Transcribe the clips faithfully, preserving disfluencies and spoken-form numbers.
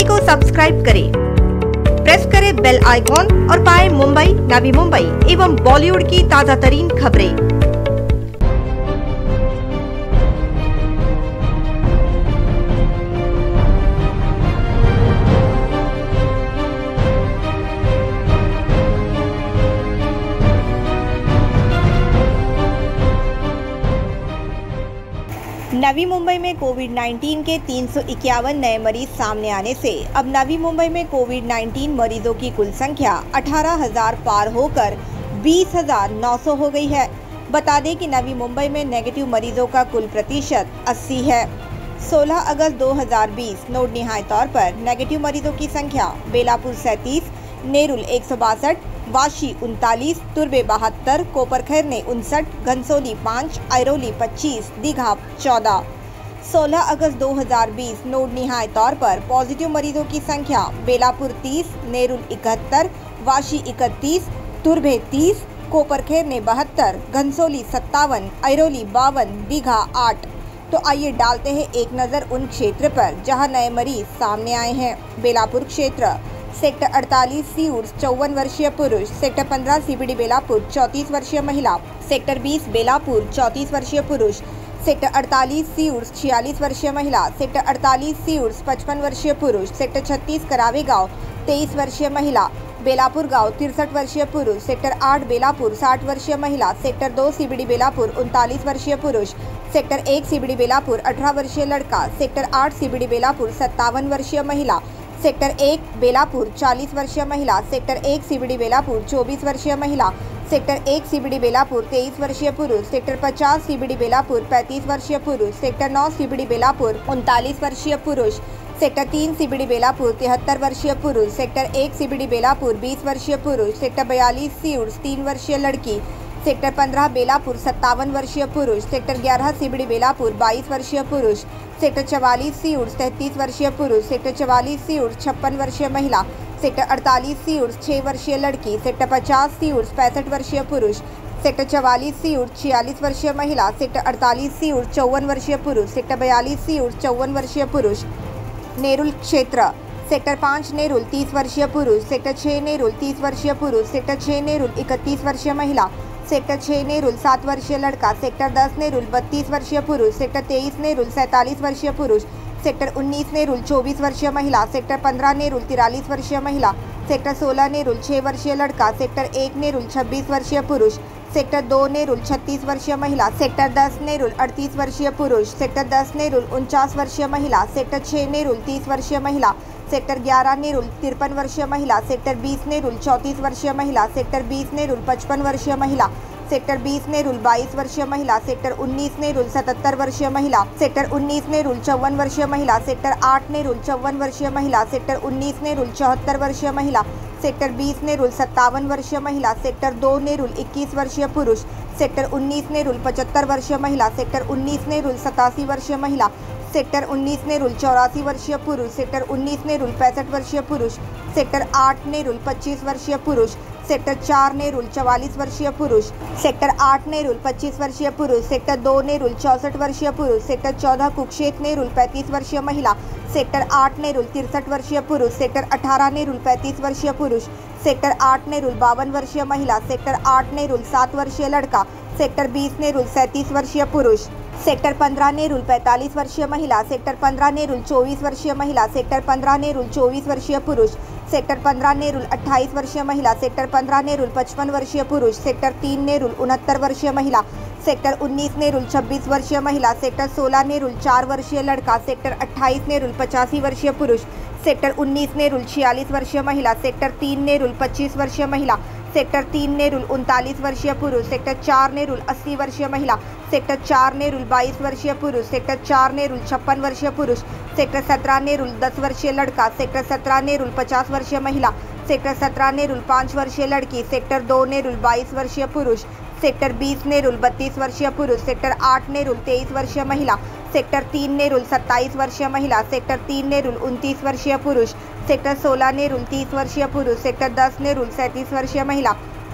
को सब्सक्राइब करें, प्रेस करें बेल आइकॉन और पाएं मुंबई, नवी मुंबई एवं बॉलीवुड की ताजा तरीन खबरें। नवी मुंबई में कोविड उन्नीस के तीन सौ इक्यावन नए मरीज सामने आने से अब नवी मुंबई में कोविड उन्नीस मरीजों की कुल संख्या अठारह हज़ार पार होकर बीस हज़ार नौ सौ हो गई है। बता दें कि नवी मुंबई में नेगेटिव मरीजों का कुल प्रतिशत अस्सी है। सोलह अगस्त दो हज़ार बीस नोट निहाय तौर पर नेगेटिव मरीजों की संख्या बेलापुर सैंतीस, नेरुल एक सौ बासठ, वाशी उनतालीस, तुर्बे बहत्तर, कोपरखैर ने उनसठ, घनसोली पाँच, आयरोली पच्चीस, दीघा चौदह। सोलह अगस्त दो हज़ार बीस नोट निहाय तौर पर पॉजिटिव मरीजों की संख्या बेलापुर तीस, नेरुल इकहत्तर, वाशी इकतीस, तुर्बे तीस, कोपरखैर ने बहत्तर, घनसोली सत्तावन, आयरोली बावन, दीघा आठ। तो आइए डालते हैं एक नज़र उन क्षेत्र पर जहां नए मरीज सामने आए हैं। बेलापुर क्षेत्र सेक्टर अड़तालीस सीउर चौवन वर्षीय पुरुष, सेक्टर पंद्रह सीबीडी बेलापुर चौंतीस वर्षीय महिला, सेक्टर बीस बेलापुर चौंतीस वर्षीय पुरुष, सेक्टर अड़तालीस सीउर छियालीस वर्षीय महिला, सेक्टर अड़तालीस सीउर पचपन वर्षीय पुरुष, सेक्टर छत्तीस करावे गांव तेईस वर्षीय महिला, बेलापुर गांव तिरसठ वर्षीय पुरुष, सेक्टर आठ बेलापुर साठ वर्षीय महिला, सेक्टर दो सीबीडी बेलापुर उनतालीस वर्षीय पुरुष, सेक्टर एक सीबीडी बेलापुर अठारह वर्षीय लड़का, सेक्टर आठ सीबीडी बेलापुर सत्तावन वर्षीय महिला, सेक्टर एक बेलापुर चालीस वर्षीय महिला, सेक्टर एक सीबीडी बेलापुर चौबीस वर्षीय महिला, सेक्टर एक सीबीडी बेलापुर तेईस वर्षीय पुरुष, सेक्टर पचास सीबीडी बेलापुर पैंतीस वर्षीय पुरुष, सेक्टर नौ सीबीडी बेलापुर उनतालीस वर्षीय पुरुष, सेक्टर तीन सीबीडी बेलापुर तिहत्तर वर्षीय पुरुष, सेक्टर एक सीबीडी बेलापुर बीस वर्षीय पुरुष, सेक्टर बयालीस सीउर तीन वर्षीय लड़की, सेक्टर पंद्रह बेलापुर सत्तावन वर्षीय पुरुष, सेक्टर ग्यारह सीबीडी बेलापुर बाईस वर्षीय पुरुष, सेक्टर चवालीस सीउर तैंतीस वर्षीय पुरुष, सेक्टर चवालीस सीउर छप्पन वर्षीय महिला, सेक्टर अड़तालीस सीउर छः वर्षीय लड़की, सेक्टर पचास सीउर पैंसठ वर्षीय पुरुष, सेक्टर चवालीस सीउर छियालीस वर्षीय महिला, सेक्टर अड़तालीस सीउर चौवन वर्षीय पुरुष, सेक्टर बयालीस सीउर चौवन वर्षीय पुरुष। नेरुल क्षेत्र सेक्टर पाँच नेरुल तीस वर्षीय पुरुष, सेक्टर छः नेरुल तीस वर्षीय पुरुष, सेक्टर छः नेरुल इकतीस वर्षीय महिला, सेक्टर छः नेरुल सात वर्षीय लड़का, सेक्टर दस नेरुल बत्तीस वर्षीय पुरुष, सेक्टर तेईस नेरुल सैंतालीस वर्षीय पुरुष, सेक्टर उन्नीस नेरुल चौबीस वर्षीय महिला, सेक्टर पंद्रह नेरुल तिरालीस वर्षीय महिला, सेक्टर सोलह नेरुल छः वर्षीय लड़का, सेक्टर एक नेरुल छब्बीस वर्षीय पुरुष, सेक्टर दो नेरुल छत्तीस वर्षीय महिला, सेक्टर दस नेरुल अड़तीस वर्षीय पुरुष, सेक्टर दस नेरुल उनचास वर्षीय महिला, सेक्टर छः नेरुल तीस वर्षीय महिला, सेक्टर ग्यारह नेरुल तिरपन वर्षीय महिला, सेक्टर बीस नेरुल चौंतीस वर्षीय महिला, सेक्टर बीस नेरुल पचपन वर्षीय महिला, सेक्टर बीस नेरुल बाईस वर्षीय महिला, सेक्टर उन्नीस नेरुल सतहत्तर वर्षीय महिला, सेक्टर उन्नीस नेरुल चौवन वर्षीय महिला, सेक्टर आठ नेरुल चौवन वर्षीय महिला, सेक्टर उन्नीस नेरुल चौहत्तर वर्षीय महिला, सेक्टर बीस नेरुल सत्तावन वर्षीय महिला, सेक्टर दो नेरुल इक्कीस वर्षीय पुरुष, सेक्टर उन्नीस नेरुल पचहत्तर वर्षीय महिला, सेक्टर उन्नीस नेरुल सतासी वर्षीय महिला, सेक्टर उन्नीस नेरुल चौरासी वर्षीय पुरुष, सेक्टर उन्नीस नेरुल पैंसठ वर्षीय पुरुष, सेक्टर आठ नेरुल पच्चीस वर्षीय पुरुष, सेक्टर चार नेरुल चवालीस वर्षीय पुरुष, सेक्टर आठ नेरुल पच्चीस वर्षीय पुरुष, सेक्टर दो नेरुल चौंसठ वर्षीय पुरुष, सेक्टर चौदह कुक्षेत्र नेरुल पैंतीस वर्षीय महिला, सेक्टर आठ नेरुल तिरसठ वर्षीय पुरुष, सेक्टर अठारह नेरुल पैंतीस वर्षीय पुरुष, सेक्टर आठ नेरुल बावन वर्षीय महिला, सेक्टर आठ नेरुल सात वर्षीय लड़का, सेक्टर बीस नेरुल सैंतीस वर्षीय पुरुष, सेक्टर पंद्रह नेरुल पैंतालीस वर्षीय महिला, सेक्टर पंद्रह नेरुल चौबीस वर्षीय महिला, सेक्टर पंद्रह नेरुल चौबीस वर्षीय पुरुष, सेक्टर पंद्रह नेरुल अट्ठाईस वर्षीय महिला, सेक्टर पंद्रह नेरुल पचपन वर्षीय पुरुष, सेक्टर तीन नेरुल उनहत्तर वर्षीय महिला, सेक्टर उन्नीस नेरुल छब्बीस वर्षीय महिला, सेक्टर सोलह नेरुल चार वर्षीय लड़का, सेक्टर अट्ठाईस नेरुल पचासी वर्षीय पुरुष, सेक्टर उन्नीस नेरुल छियालीस वर्षीय महिला, सेक्टर तीन नेरुल पच्चीस वर्षीय महिला, सेक्टर तीन नेरुल उनतालीस वर्षीय पुरुष, सेक्टर चार नेरुल अस्सी वर्षीय महिला, सेक्टर चार नेरुल बाईस वर्षीय पुरुष, सेक्टर चार नेरुल छप्पन वर्षीय पुरुष, सेक्टर सत्रह नेरुल दस वर्षीय लड़का, सेक्टर सत्रह नेरुल पचास वर्षीय महिला, सेक्टर सत्रह नेरुल पाँच वर्षीय लड़की, सेक्टर दो नेरुल बाईस वर्षीय पुरुष, सेक्टर बीस नेरुल बत्तीस वर्षीय पुरुष, सेक्टर आठ नेरुल तेईस वर्षीय महिला, सेक्टर तीन नेरुल सत्ताईस वर्षीय महिला, सेक्टर तीन नेरुल उनतीस वर्षीय पुरुष, सेक्टर सोलह नेरुल तीस वर्षीय पुरुष, सेक्टर दस नेरुल सैंतीस वर्षीय महिला,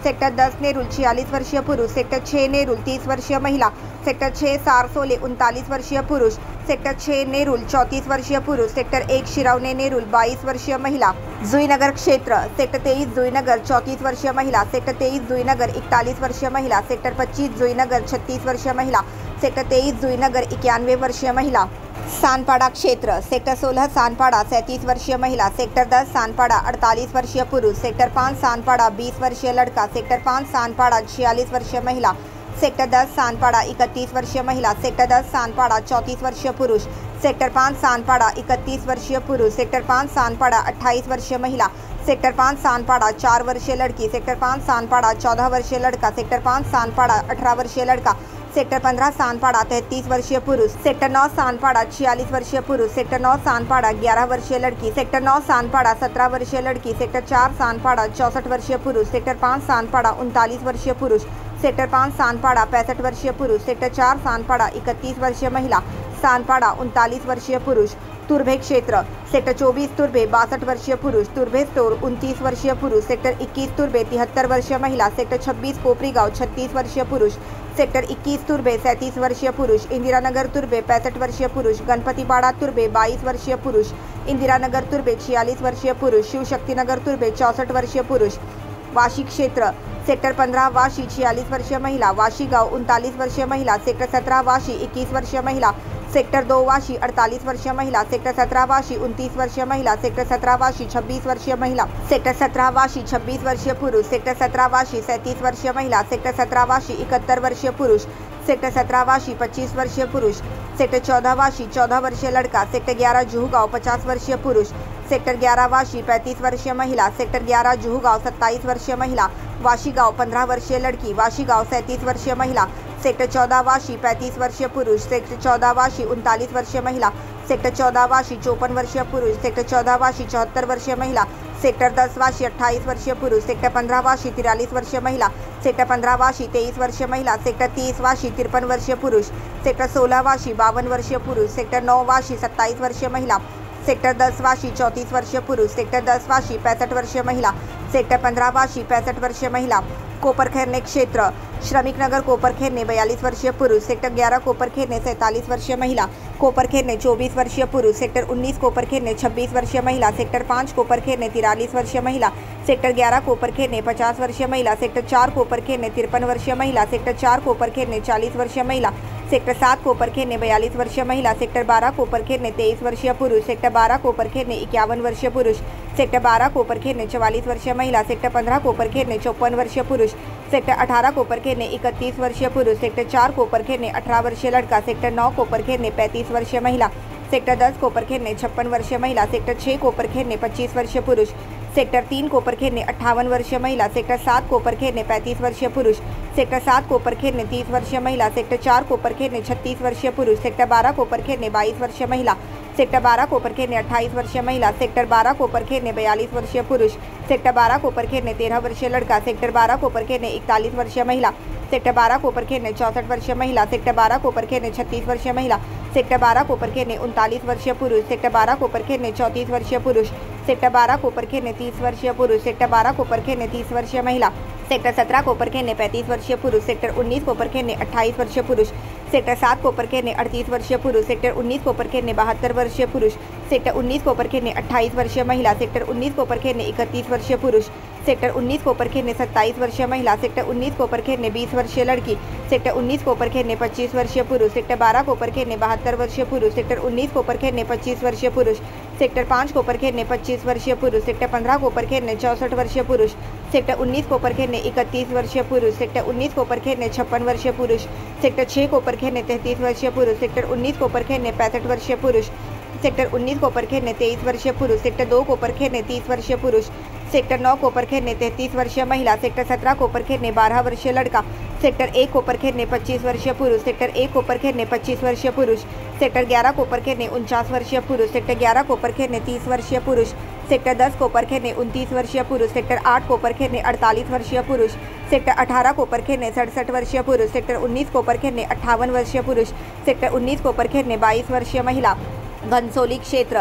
सेक्टर दस नेरुल छियालीस वर्षीय पुरुष, सेक्टर छः नेरुल तीस वर्षीय महिला, सेक्टर छः सारसोले उनतालीस वर्षीय पुरुष, सेक्टर छः नेरुल चौंतीस वर्षीय पुरुष, सेक्टर एक शिरावने नेरुल बाईस वर्षीय महिला, जुईनगर क्षेत्र सेक्टर तेईस जुईनगर चौंतीस वर्षीय महिला, सेक्टर तेईस जुईनगर इकतालीस वर्षीय महिला, सेक्टर पच्चीस जुईनगर छत्तीस वर्षीय महिला, सेक्टर तेईस जुईनगर इक्यानवे वर्षीय महिला, सानपाड़ा क्षेत्र सेक्टर सोलह सानपाड़ा सैंतीस वर्षीय महिला, सेक्टर दस सानपाड़ा अड़तालीस वर्षीय पुरुष, सेक्टर पाँच सानपाड़ा बीस वर्षीय लड़का, सेक्टर पाँच सानपाड़ा छियालीस वर्षीय महिला, सेक्टर दस सानपाड़ा इकतीस वर्षीय महिला, सेक्टर दस सानपाड़ा चौंतीस वर्षीय पुरुष, सेक्टर पाँच सानपाड़ा इकतीस वर्षीय पुरुष, सेक्टर पाँच सानपाड़ा अट्ठाईस वर्षीय महिला, सेक्टर पाँच सानपाड़ा चार वर्षीय लड़की, सेक्टर पाँच सानपाड़ा चौदह वर्षीय लड़का, सेक्टर पाँच सानपाड़ा अठारह वर्षीय लड़का, सेक्टर पंद्रह सानपाड़ा तैंतीस वर्षीय पुरुष, सेक्टर नौ सानपाड़ा छियालीस वर्षीय पुरुष, सेक्टर नौ सानपाड़ा ग्यारह वर्षीय लड़की, सेक्टर नौ सानपाड़ा सत्रह वर्षीय लड़की, सेक्टर चार सानपाड़ा चौंसठ वर्षीय पुरुष, सेक्टर पाँच सानपाड़ा उनतालीस वर्षीय पुरुष, सेक्टर पाँच सानपाड़ा पैंसठ वर्षीय पुरुष, सेक्टर चार सानपाड़ा इकतीस वर्षीय महिला, सानपाड़ा उनतालीस वर्षीय पुरुष, तुर्भे क्षेत्र सेक्टर चौबीस तुर्भे बासठ वर्षीय पुरुष, तुर्भे स्टोर उनतीस वर्षीय पुरुष, सेक्टर इक्कीस तुर्भे तिहत्तर वर्षीय महिला, सेक्टर छब्बीस कोपरी गांव छत्तीस वर्षीय पुरुष, सेक्टर इक्कीस तुर्भे सैंतीस वर्षीय पुरुष, इंदिरानगर तुर्भे पैंसठ वर्षीय पुरुष, गणपतिपाड़ा तुर्भे बाईस वर्षीय पुरुष, इंदिरानगर तुर्भे छियालीस वर्षीय पुरुष, शिव शक्तिनगर तुर्भे चौंसठ वर्षीय पुरुष, वाशी क्षेत्र सेक्टर पंद्रह वाशी छियालीस वर्षीय महिला, वाशी गांव उनतालीस वर्षीय महिला, सेक्टर सत्रह वाशी इक्कीस वर्षीय महिला, सेक्टर दो वाशी अड़तालीस वर्षीय महिला, सेक्टर सत्रह वाशी उनतीस वर्षीय महिला, सेक्टर सत्रह वाशी छब्बीस वर्षीय महिला, सेक्टर सत्रह वाशी छब्बीस वर्षीय पुरुष, सेक्टर सत्रह वाशी सैंतीस वर्षीय महिला, सेक्टर सत्रह वाशी इकहत्तर वर्षीय पुरुष, सेक्टर सत्रह वाशी पच्चीस वर्षीय पुरुष, सेक्टर चौदह वाशी चौदह वर्षीय लड़का, सेक्टर ग्यारह जुहू गांव पचास वर्षीय पुरुष, सेक्टर ग्यारह वाशी पैंतीस वर्षीय महिला, सेक्टर ग्यारह जुहू गांव सत्ताईस वर्षीय महिला, वाशी गांव पंद्रह वर्षीय लड़की, वाशी गांव सैंतीस वर्षीय महिला, सेक्टर चौदह वाशी पैंतीस वर्षीय पुरुष, सेक्टर चौदह वाशी उनतालीस वर्षीय महिला, सेक्टर चौदह वाशी चौपन वर्षीय पुरुष, सेक्टर चौदह वाशी चौहत्तर वर्षीय महिला, सेक्टर दस वाशी अट्ठाईस वर्षीय पुरुष, सेक्टर पंद्रह वाशी तिरालीस वर्षीय महिला, सेक्टर पंद्रह वाशी तेईस वर्षीय महिला, सेक्टर तीस वाशी तिरपन वर्षीय पुरुष, सेक्टर सोलह वाशी बावन वर्षीय पुरुष, सेक्टर नौ वाशी सत्ताईस वर्षीय महिला, सेक्टर दस वाशी चौंतीस वर्षीय पुरुष, सेक्टर दस वाशी पैंसठ वर्षीय महिला, सेक्टर पंद्रह वाशी पैंसठ वर्षीय महिला, कोपरखैरने क्षेत्र श्रमिक नगर कोपरखैरने बयालीस वर्षीय पुरुष, सेक्टर ग्यारह कोपरखैरने सैंतालीस वर्षीय महिला, कोपरखैरने चौबीस वर्षीय पुरुष, सेक्टर उन्नीस कोपरखैरने छब्बीस वर्षीय महिला, सेक्टर पाँच कोपरखैरने तिरालीस वर्षीय महिला, सेक्टर ग्यारह कोपरखैरने पचास वर्षीय महिला, सेक्टर चार कोपरखैरने तिरपन वर्षीय महिला, सेक्टर चार कोपरखैरने चालीस वर्षीय महिला, सेक्टर सात कोपरखैरने बयालीस वर्षीय महिला, सेक्टर बारह कोपरखैरने तेईस वर्षीय पुरुष, सेक्टर बारह कोपरखैरने इक्यावन वर्षीय पुरुष, सेक्टर बारह कोपरखैरने चवालीस वर्षीय महिला, सेक्टर पंद्रह कोपरखैरने चौपन वर्षीय पुरुष, सेक्टर अठारह कोपरखैरने इकतीस वर्षीय पुरुष, सेक्टर चार कोपरखैरने अठारह वर्षीय लड़का, सेक्टर नौ कोपरखैरने पैंतीस वर्षीय महिला, सेक्टर दस कोपरखैरने छप्पन वर्षीय महिला, सेक्टर छः कोपरखैरने पच्चीस वर्षीय पुरुष, सेक्टर तीन कोपरखैरने अट्ठावन वर्षीय महिला, सेक्टर सात कोपरखैरने पैंतीस वर्षीय पुरुष, सेक्टर सात कोपरखैरने तीस वर्षीय महिला, सेक्टर चार कोपरखैरने छत्तीस वर्षीय पुरुष, सेक्टर बारह कोपरखैरने बाईस वर्षीय महिला, सेक्टर बारह कोपरखैरने अट्ठाईस वर्षीय महिला, सेक्टर बारह कोपरखैरने बयालीस वर्षीय पुरुष, सेक्टर बारह कोपरखैरने तेरह वर्षीय लड़का, सेक्टर बारह कोपरखैरने इकतालीस वर्षीय महिला, सेक्टर बारह कोपरखैरने चौंसठ वर्षीय महिला, सेक्टर बारह कोपरखैरने छत्तीस वर्षीय महिला, सेक्टर बारह कोपरखैरने उनतालीस वर्षीय पुरुष, सेक्टर बारह कोपरखैरने चौंतीस वर्षीय पुरुष, सेक्टर बारह कोपरखैरने तीस वर्षीय पुरुष, सेक्टर बारह कोपरखैरने तीस वर्षीय महिला, सेक्टर सत्रह कोपरखैरने पैंतीस वर्षीय पुरुष, सेक्टर उन्नीस कोपरखैरने अट्ठाईस वर्षीय पुरुष, सेक्टर सात कोपरखैरने अड़तीस वर्षीय पुरुष, सेक्टर उन्नीस कोपरखैरने बहत्तर वर्षीय पुरुष, सेक्टर उन्नीस कोपरखैरने अट्ठाईस वर्षीय महिला, सेक्टर उन्नीस कोपरखैरने इकतीस वर्षीय पुरुष, सेक्टर उन्नीस कोपरखैरने सत्ताईस वर्षीय महिला, सेक्टर उन्नीस कोपरखैरने बीस वर्षीय लड़की, सेक्टर उन्नीस कोपरखैरने पच्चीस वर्षीय पुरुष, सेक्टर बारह कोपरखैरने बहत्तर वर्षीय पुरुष, सेक्टर उन्नीस कोपरखैरने पच्चीस वर्षीय पुरुष, सेक्टर पाँच कोपरखैरने पच्चीस वर्षीय पुरुष, सेक्टर पंद्रह कोपरखैरने चौंसठ वर्षीय पुरुष, सेक्टर उन्नीस कोपरखैरने इकतीस वर्षीय पुरुष, सेक्टर उन्नीस कोपरखैरने छप्पन वर्षीय पुरुष, सेक्टर छः कोपरखैरने तैंतीस वर्षीय पुरुष, सेक्टर उन्नीस कोपरखैरने पैंसठ वर्षीय पुरुष, सेक्टर उन्नीस कोपरखैरने तेईस वर्षीय पुरुष, सेक्टर दो कोपरखैरने तीस वर्षीय पुरुष, सेक्टर नौ कोपरखैरने तैंतीस वर्षीय महिला, सेक्टर सत्रह कोपरखैरने बारह वर्षीय लड़का, सेक्टर एक कोपरखैरने पच्चीस वर्षीय पुरुष, सेक्टर एक कोपरखैरने पच्चीस वर्षीय पुरुष, सेक्टर ग्यारह कोपरखैरने उनचास वर्षीय पुरुष, सेक्टर ग्यारह कोपरखैरने तीस वर्षीय पुरुष, सेक्टर दस कोपरखैरने उनतीस वर्षीय पुरुष, सेक्टर आठ कोपरखैरने अड़तालीस वर्षीय पुरुष, सेक्टर अठारह कोपरखैरने सड़सठ वर्षीय पुरुष, सेक्टर उन्नीस कोपरखैरने अट्ठावन वर्षीय पुरुष, सेक्टर उन्नीस कोपरखैरने बाईस वर्षीय महिला, घनसोली क्षेत्र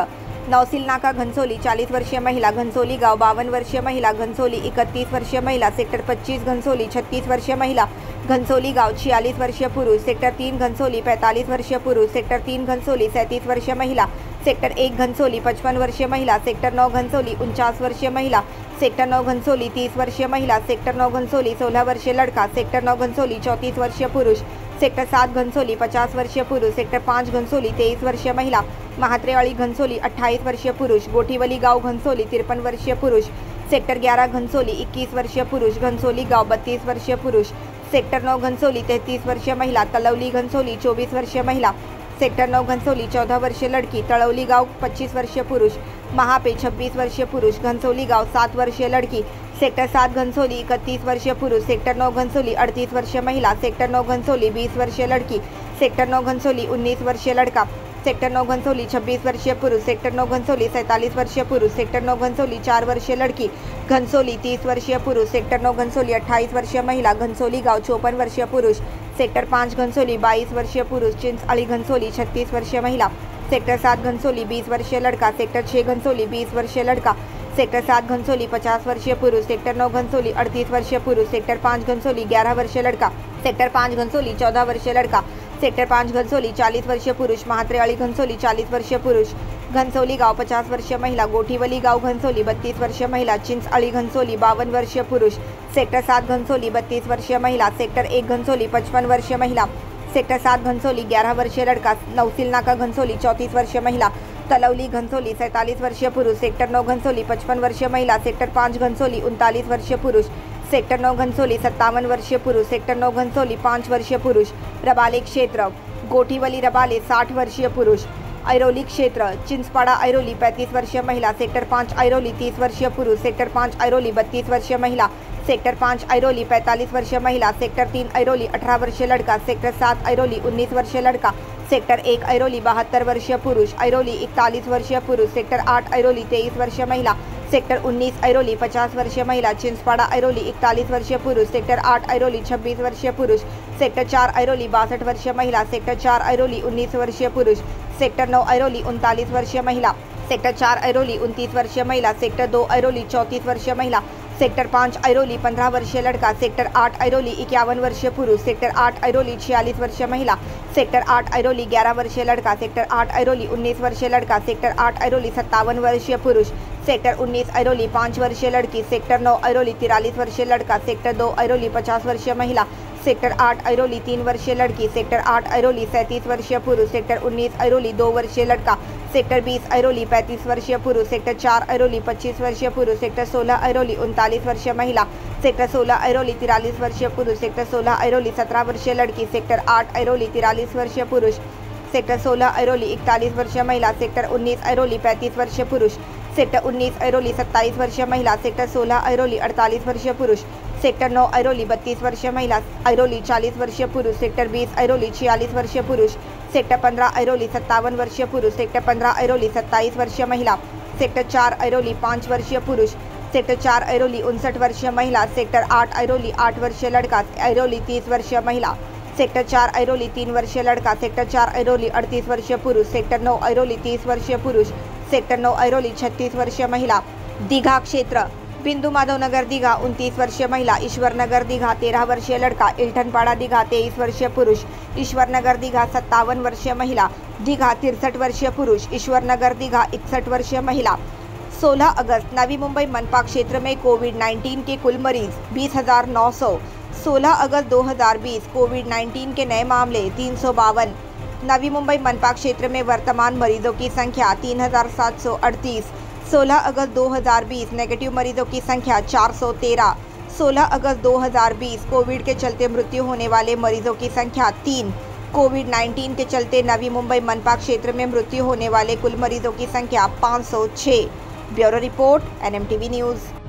नौसिल नाका घनसोली चालीस वर्षीय महिला, घनसोली गांव बावन वर्षीय महिला, घनसोली इकतीस वर्षीय महिला, सेक्टर पच्चीस घनसोली छत्तीस वर्षीय महिला, घनसोली गांव छियालीस वर्षीय पुरुष, सेक्टर तीन घनसोली पैंतालीस वर्षीय पुरुष, सेक्टर तीन घनसोली सैंतीस वर्षीय महिला, सेक्टर एक घनसोली पचपन वर्षीय महिला, सेक्टर नौ घनसोली उनचास वर्षीय महिला, सेक्टर नौ घनसोली तीस वर्षीय महिला, सेक्टर नौ घनसोली सोलह वर्षीय लड़का, सेक्टर नौ घनसोली चौंतीस वर्षीय पुरुष, सेक्टर सात घनसोली पचास वर्षीय पुरुष, सेक्टर पाँच घनसोली तेईस वर्षीय महिला, महात्रेवाड़ी घनसोली अट्ठाईस वर्षीय पुरुष, गोठीवली गांव घनसोली तिरपन वर्षीय पुरुष, सेक्टर ग्यारह घनसोली इक्कीस वर्षीय पुरुष, घनसोली गांव बत्तीस वर्षीय पुरुष, सेक्टर नौ घनसोली तैंतीस वर्षीय महिला, तलौली घनसोली चौबीस वर्षीय महिला, सेक्टर नौ घनसोली चौदह वर्षीय लड़की, तड़ौली गांव पच्चीस वर्षीय पुरुष, महापे छब्बीस वर्षीय पुरुष, घनसोली गांव सात वर्षीय लड़की, सेक्टर सात घनसोली इकतीस वर्षीय पुरुष, सेक्टर नौ घनसोली अड़तीस वर्षीय महिला, सेक्टर नौ घनसोली बीस वर्षीय लड़की, सेक्टर नौ घनसोली उन्नीस वर्षीय लड़का, सेक्टर नौ घनसोली छब्बीस वर्षीय पुरुष, सेक्टर नौ घनसोली सैंतालीस वर्षीय पुरुष, सेक्टर नौ घनसोली चार वर्षीय लड़की, घनसोली तीस वर्षीय पुरुष, सेक्टर नौ घनसोली अट्ठाईस वर्षीय महिला, घनसोली गांव चौपन वर्षीय पुरुष, सेक्टर पाँच घनसोली बाईस वर्षीय पुरुष, चिंचअली घनसोली छत्तीस वर्षीय महिला, सेक्टर सात घनसोली बीस वर्षीय लड़का, सेक्टर छः घनसोली बीस वर्षीय लड़का, सेक्टर सात घनसोली पचास वर्षीय पुरुष, सेक्टर नौ घनसोली अड़तीस वर्षीय पुरुष, सेक्टर पाँच घनसोली ग्यारह वर्षीय लड़का, सेक्टर पाँच घनसोली चौदह वर्षीय लड़का, सेक्टर पाँच घनसोली चालीस वर्षीय पुरुष, महात्रेवाड़ी घनसोली चालीस वर्षीय पुरुष, घनसोली गांव पचास वर्षीय महिला, गोठीवली गांव घनसोली बत्तीस वर्षीय महिला, चिंचअली घनसोली बावन वर्षीय पुरुष, सेक्टर सात घनसोली बत्तीस वर्षीय महिला, सेक्टर एक घनसोली पचपन वर्षीय महिला, सेक्टर सात घनसोली ग्यारह वर्षीय लड़का, नौसिल नाका घनसोली चौंतीस वर्षीय महिला, तलौली घनसोली सैंतालीस वर्षीय पुरुष, सेक्टर नौ घनसोली पचपन वर्षीय महिला, सेक्टर पाँच घनसोली उनतालीस वर्षीय पुरुष, सेक्टर नौ घनसोली सत्तावन वर्षीय पुरुष, सेक्टर नौ घनसोली पाँच वर्षीय पुरुष, रबाले क्षेत्र गोठीवली रबाले साठ वर्षीय पुरुष, ऐरोली क्षेत्र चिंचपाड़ा ऐरोली पैंतीस वर्षीय महिला, सेक्टर पाँच ऐरोली तीस वर्षीय पुरुष, सेक्टर पाँच ऐरोली बत्तीस वर्षीय महिला, सेक्टर पाँच ऐरोली पैंतालीस वर्षीय महिला, सेक्टर तीन ऐरोली अठारह वर्षीय लड़का, सेक्टर सात ऐरोली उन्नीस वर्षीय लड़का, सेक्टर एक ऐरोली बहत्तर वर्षीय पुरुष, ऐरोली इकतालीस वर्षीय पुरुष, सेक्टर आठ ऐरोली तेईस वर्षीय महिला, सेक्टर उन्नीस ऐरोली पचास वर्षीय महिला, चिंचपाड़ा ऐरोली इकतालीस वर्षीय पुरुष, सेक्टर आठ ऐरोली छब्बीस वर्षीय पुरुष, सेक्टर चार ऐरोली बासठ वर्षीय महिला, सेक्टर चार ऐरोली उन्नीस वर्षीय पुरुष, सेक्टर नौ ऐरोली उनतालीस वर्षीय महिला, सेक्टर चार ऐरोली उनतीस वर्षीय महिला, सेक्टर दो ऐरोली चौंतीस वर्षीय महिला, सेक्टर पाँच ऐरोली पंद्रह वर्षीय लड़का, सेक्टर आठ ऐरोली इक्यावन वर्षीय पुरुष, सेक्टर आठ ऐरोली छियालीस वर्षीय महिला, सेक्टर आठ ऐरोली ग्यारह वर्षीय लड़का, सेक्टर आठ ऐरोली उन्नीस वर्षीय लड़का, सेक्टर आठ ऐरोली सत्तावन वर्षीय पुरुष, सेक्टर उन्नीस ऐरोली पाँच वर्षीय लड़की, सेक्टर नौ ऐरोली तिरालीस वर्षीय लड़का, सेक्टर दो ऐरोली पचास वर्षीय महिला, सेक्टर आठ ऐरोली तीन वर्षीय लड़की, सेक्टर आठ ऐरोली सैंतीस वर्षीय पुरुष, सेक्टर उन्नीस ऐरोली दो वर्षीय लड़का, सेक्टर बीस ऐरोली पैंतीस वर्षीय पुरुष, सेक्टर चार ऐरोली पच्चीस वर्षीय पुरुष, सेक्टर सोलह ऐरोली उनतालीस वर्षीय महिला, सेक्टर सोलह ऐरोली तिरालीस वर्षीय पुरुष, सेक्टर सोलह ऐरोली सत्रह वर्षीय लड़की, सेक्टर आठ ऐरोली तिरालीस वर्षीय पुरुष, सेक्टर सोलह ऐरोली इकतालीस वर्षीय महिला, सेक्टर उन्नीस ऐरोली पैंतीस वर्षीय पुरुष, सेक्टर उन्नीस ऐरोली सत्ताईस वर्षीय महिला, सेक्टर सोलह ऐरोली अड़तालीस वर्षीय पुरुष, सेक्टर नौ ऐरोली बत्तीस वर्षीय महिला, ऐरोली चालीस वर्षीय पुरुष, सेक्टर बीस ऐरोली छियालीस वर्षीय पुरुष, सेक्टर पंद्रह ऐरोली सत्तावन वर्षीय पुरुष, सेक्टर पंद्रह ऐरोली सत्ताईस वर्षीय महिला, सेक्टर चार ऐरोली पाँच वर्षीय पुरुष, सेक्टर चार ऐरोली उनसठ वर्षीय महिला, सेक्टर आठ ऐरोली आठ वर्षीय लड़का, ऐरोली तीस वर्षीय महिला, सेक्टर चार ऐरोली तीन वर्षीय लड़का, सेक्टर चार ऐरोली अड़तीस वर्षीय पुरुष, सेक्टर नौ ऐरोली तीस वर्षीय पुरुष, सेक्टर नौ ऐरोली छत्तीस वर्षीय महिला, दीघा क्षेत्र बिंदु माधव नगर दीघा उनतीस वर्षीय महिला, ईश्वर नगर दीघा तेरह वर्षीय लड़का, इल्ठनपाड़ा दीघा तेईस वर्षीय पुरुष, ईश्वर नगर दीघा सत्तावन वर्षीय महिला, दीघा तिरसठ वर्षीय पुरुष, ईश्वर नगर दीघा इकसठ वर्षीय महिला। सोलह अगस्त नवी मुंबई मनपा क्षेत्र में कोविड उन्नीस के कुल मरीज बीस हजार नौ सौ। सोलह अगस्त दो हज़ार बीस कोविड उन्नीस के नए मामले तीन सौ बावन। नवी मुंबई मनपा क्षेत्र में वर्तमान मरीजों की संख्या तीन हजार सात सौ अड़तीस। सोलह अगस्त दो हज़ार बीस नेगेटिव मरीजों की संख्या चार सौ तेरह। सोलह अगस्त दो हज़ार बीस कोविड के चलते मृत्यु होने वाले मरीजों की संख्या तीन। कोविड उन्नीस के चलते नवी मुंबई मनपा क्षेत्र में मृत्यु होने वाले कुल मरीजों की संख्या पाँच सौ छह। Bureau report N M T V news.